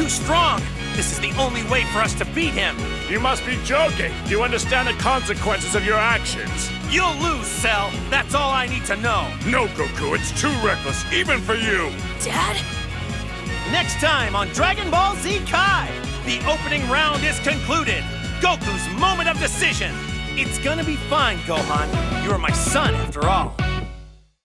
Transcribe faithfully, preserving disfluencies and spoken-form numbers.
too strong. This is the only way for us to beat him. You must be joking. Do you understand the consequences of your actions? You'll lose, Cell. That's all I need to know. No, Goku, it's too reckless, even for you. Dad? Next time on Dragon Ball Z Kai, the opening round is concluded. Goku's moment of decision. It's gonna be fine, Gohan. You're my son after all.